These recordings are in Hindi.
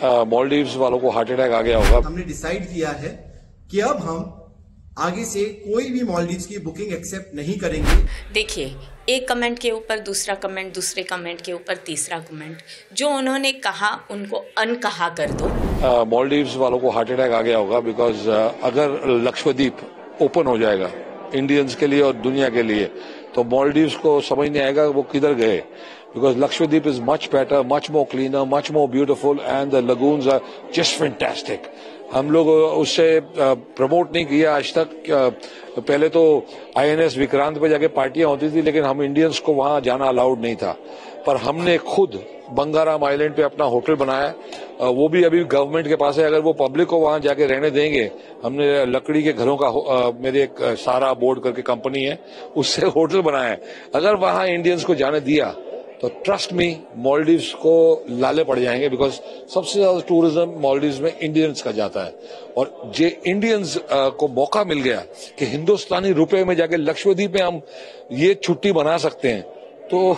मालदीव्स वालों को हार्ट अटैक आ गया होगा। हमने डिसाइड किया है कि अब हम आगे से कोई भी मालदीव्स की बुकिंग एक्सेप्ट नहीं करेंगे। देखिए, एक कमेंट के ऊपर दूसरा कमेंट, दूसरे कमेंट के ऊपर तीसरा कमेंट, जो उन्होंने कहा उनको अनकहा कर दो। मालदीव्स वालों को हार्ट अटैक आ गया होगा बिकॉज अगर लक्षद्वीप ओपन हो जाएगा इंडियंस के लिए और दुनिया के लिए, तो मालदीव्स को समझ नहीं आएगा वो किधर गए, because Lakshadweep is much better, much more cleaner, much more beautiful and the lagoons are just fantastic. हम लोग उससे प्रमोट नहीं किया आज तक। पहले तो INS विक्रांत पे जाके पार्टियां होती थी, लेकिन हम इंडियंस को वहां जाना अलाउड नहीं था। पर हमने खुद बंगाराम आइलैंड पे अपना होटल बनाया, वो भी अभी गवर्नमेंट के पास है। अगर वो पब्लिक को वहां जाके रहने देंगे, हमने लकड़ी के घरों का मेरे एक सारा बोर्ड करके कंपनी है, उससे होटल बनाया है। अगर वहां इंडियंस को जाने दिया तो ट्रस्ट मी मालदीव्स को लाले पड़ जाएंगे, बिकॉज सबसे ज्यादा टूरिज्म मालदीव्स में इंडियंस का जाता है। और जे इंडियंस को मौका मिल गया कि हिंदुस्तानी रुपए में जाके लक्षद्वीप में हम ये छुट्टी बना सकते हैं, तो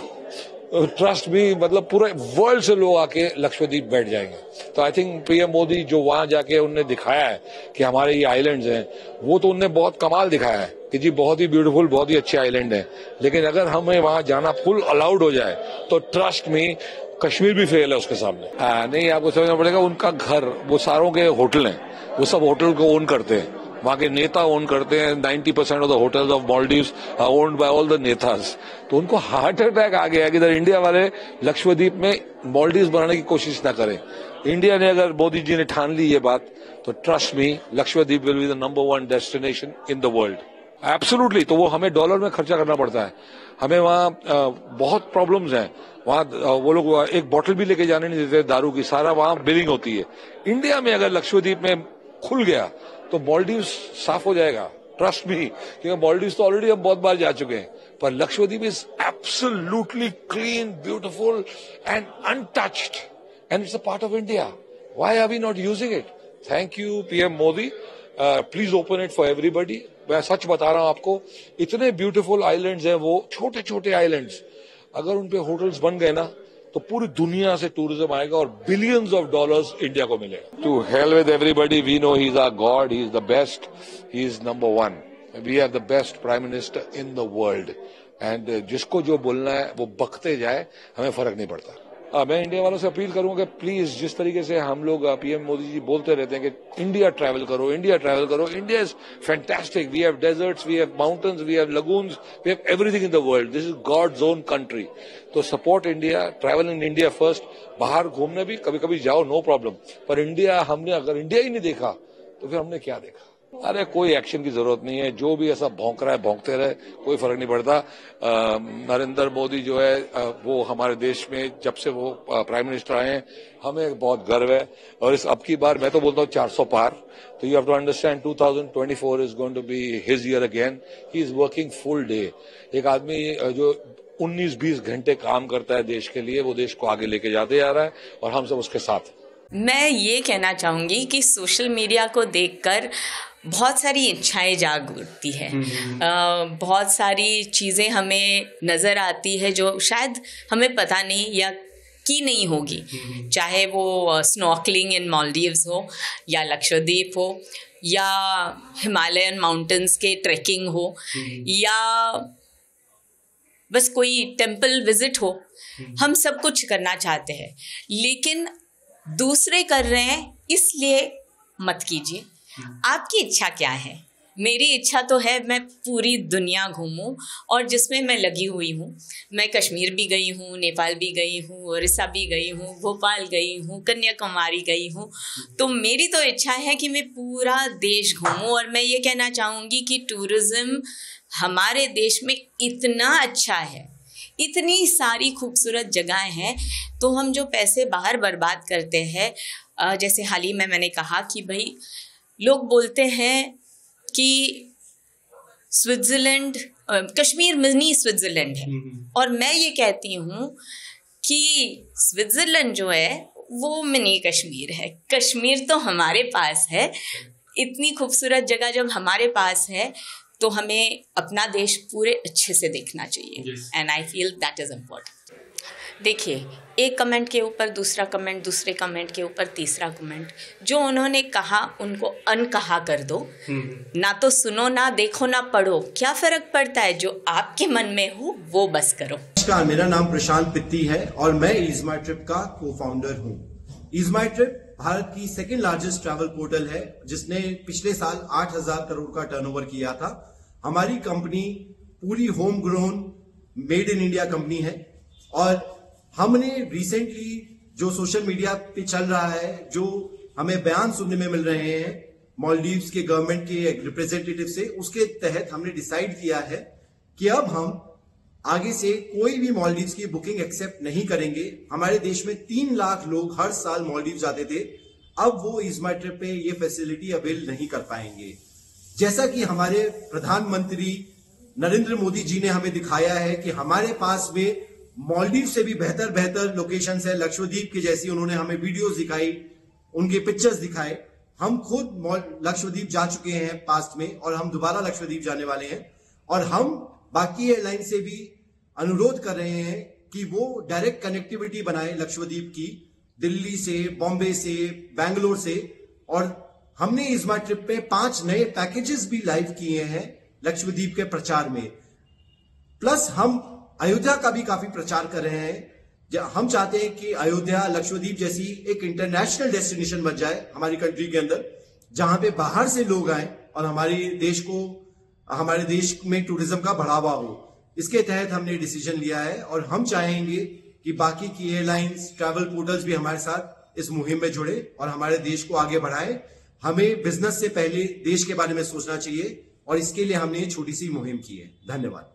ट्रस्ट भी मतलब पूरे वर्ल्ड से लोग आके लक्षद्वीप बैठ जाएंगे। तो आई थिंक PM मोदी जो वहां जाके उनने दिखाया है कि हमारे ये आइलैंड्स हैं, वो तो उनने बहुत कमाल दिखाया है कि जी बहुत ही ब्यूटीफुल, बहुत ही अच्छे आइलैंड हैं। लेकिन अगर हमें वहां जाना फुल अलाउड हो जाए तो ट्रस्ट में कश्मीर भी फेल है उसके सामने। नहीं, आपको समझना पड़ेगा, उनका घर, वो सारों के होटल हैं, वो सब होटल को ओन करते हैं, वहां के नेता ओन करते हैं। 90% of the hotels of Maldives are owned by all the netas. तो उनको हार्ट अटैक आ गया कि इधर इंडिया वाले लक्षद्वीप में मालदीव्स बनाने की कोशिश ना करें। इंडिया ने, अगर मोदी जी ने ठान ली ये बात, तो trust me Lakshadweep will be the number 1 destination in the world. Absolutely. तो वो हमें डॉलर में खर्चा करना पड़ता है, हमें वहाँ बहुत प्रॉब्लम्स हैं। वहाँ वो लोग एक बोतल भी लेके जाने नहीं देते दारू की, सारा वहाँ बिलिंग होती है। इंडिया में अगर लक्षद्वीप में खुल गया तो मालदीव्स साफ हो जाएगा, ट्रस्ट मी, क्योंकि मालदीव्स तो ऑलरेडी हम बहुत बार जा चुके हैं। पर Lakshadweep is absolutely clean, beautiful and untouched, and it's a part of India. Why are we not using it? Thank you PM Modi, please open it for everybody. मैं सच बता रहा हूं आपको, इतने ब्यूटीफुल आइलैंड्स हैं, वो छोटे छोटे आइलैंड्स, अगर उन पे होटल्स बन गए ना तो पूरी दुनिया से टूरिज्म आएगा और बिलियंस ऑफ डॉलर्स इंडिया को मिलेगा। To hell with everybody, we know he is our god, he is the best, he is number 1। We are the best prime minister in the world, and जिसको जो बोलना है वो बकते जाए, हमें फर्क नहीं पड़ता। मैं इंडिया वालों से अपील करूंगा कि प्लीज, जिस तरीके से हम लोग PM मोदी जी बोलते रहते हैं कि इंडिया ट्रैवल करो, इंडिया ट्रैवल करो, India is fantastic, we have deserts, we have mountains, we have lagoons, we have everything in the world, this is God's own country. तो support India, travel in India first. बाहर घूमने भी कभी कभी जाओ, नो प्रॉब्लम, पर इंडिया, हमने अगर इंडिया ही नहीं देखा तो फिर हमने क्या देखा? अरे कोई एक्शन की जरूरत नहीं है, जो भी ऐसा भौंक रहा है भौंकते रहे, कोई फर्क नहीं पड़ता। नरेंद्र मोदी जो है वो हमारे देश में जब से वो प्राइम मिनिस्टर आए हैं, हमें बहुत गर्व है। और इस अब की बार मैं तो बोलता हूँ 400 पार। तो you have to understand 2024 is going to be his year again. He is working full day. एक आदमी जो 19-20 घंटे काम करता है देश के लिए, वो देश को आगे लेके जाते जा रहा है और हम सब उसके साथ। मैं ये कहना चाहूँगी कि सोशल मीडिया को देखकर बहुत सारी इच्छाएं जाग उठती है। बहुत सारी चीज़ें हमें नज़र आती है जो शायद हमें पता नहीं या की नहीं होगी, चाहे वो स्नॉर्कलिंग इन मालदीव्स हो, या लक्षद्वीप हो, या हिमालयन माउंटेन्स के ट्रैकिंग हो, या बस कोई टेम्पल विजिट हो। हम सब कुछ करना चाहते हैं, लेकिन दूसरे कर रहे हैं इसलिए मत कीजिए। आपकी इच्छा क्या है? मेरी इच्छा तो है मैं पूरी दुनिया घूमूं, और जिसमें मैं लगी हुई हूँ। मैं कश्मीर भी गई हूँ, नेपाल भी गई हूँ, उड़ीसा भी गई हूँ, भोपाल गई हूँ, कन्याकुमारी गई हूँ। तो मेरी तो इच्छा है कि मैं पूरा देश घूमूं। और मैं ये कहना चाहूँगी कि टूरिज़्म हमारे देश में इतना अच्छा है, इतनी सारी खूबसूरत जगहें हैं, तो हम जो पैसे बाहर बर्बाद करते हैं, जैसे हाल ही में मैंने कहा कि भाई लोग बोलते हैं कि स्विट्ज़रलैंड, कश्मीर मिनी स्विट्ज़रलैंड है, और मैं ये कहती हूँ कि स्विट्ज़रलैंड जो है वो मिनी कश्मीर है। कश्मीर तो हमारे पास है। इतनी खूबसूरत जगह जब हमारे पास है तो हमें अपना देश पूरे अच्छे से देखना चाहिए, and I feel that is important. देखिए, एक कमेंट के ऊपर दूसरा कमेंट, दूसरे कमेंट के ऊपर तीसरा कमेंट, जो उन्होंने कहा उनको अनकहा कर दो। ना तो सुनो, ना देखो, ना पढ़ो, क्या फर्क पड़ता है? जो आपके मन में हो वो बस करो। नमस्कार, मेरा नाम प्रशांत पित्ती है और मैं ईज माई ट्रिप का को फाउंडर हूँ। ईज माई ट्रिप भारत की सेकेंड लार्जेस्ट ट्रैवल पोर्टल है, जिसने पिछले साल 8,000 करोड़ का टर्नओवर किया था। हमारी कंपनी पूरी home grown made in India company है और हमने रिसेंटली जो सोशल मीडिया पे चल रहा है, जो हमें बयान सुनने में मिल रहे हैं मालदीव्स के गवर्नमेंट के रिप्रेजेंटेटिव से, उसके तहत हमने डिसाइड किया है कि अब हम आगे से कोई भी मालदीव्स की बुकिंग एक्सेप्ट नहीं करेंगे। हमारे देश में 3 लाख लोग हर साल मालदीव्स जाते थे, अब वो ईज माई ट्रिप पे ये फैसिलिटी अवेल नहीं कर पाएंगे। जैसा कि हमारे प्रधानमंत्री नरेंद्र मोदी जी ने हमें दिखाया है कि हमारे पास में मालदीव से भी बेहतर लोकेशंस है, लक्षद्वीप की जैसी उन्होंने हमें वीडियोस दिखाई, उनके पिक्चर्स दिखाए। हम खुद लक्षद्वीप जा चुके हैं पास्ट में और हम दोबारा लक्षद्वीप जाने वाले हैं और हम बाकी एयरलाइन से भी अनुरोध कर रहे हैं कि वो डायरेक्ट कनेक्टिविटी बनाए लक्षद्वीप की, दिल्ली से, बॉम्बे से, बैंगलोर से। और हमने इस बार ट्रिप पे 5 नए पैकेजेस भी लाइव किए हैं लक्षद्वीप के प्रचार में। प्लस हम अयोध्या का भी काफी प्रचार कर रहे हैं। हम चाहते हैं कि अयोध्या लक्षद्वीप जैसी एक इंटरनेशनल डेस्टिनेशन बन जाए हमारी कंट्री के अंदर, जहां पे बाहर से लोग आए और हमारे देश में टूरिज्म का बढ़ावा हो। इसके तहत हमने डिसीजन लिया है और हम चाहेंगे कि बाकी की एयरलाइंस, ट्रैवल पोर्टल्स भी हमारे साथ इस मुहिम में जुड़े और हमारे देश को आगे बढ़ाए। हमें बिजनेस से पहले देश के बारे में सोचना चाहिए और इसके लिए हमने ये छोटी सी मुहिम की है। धन्यवाद।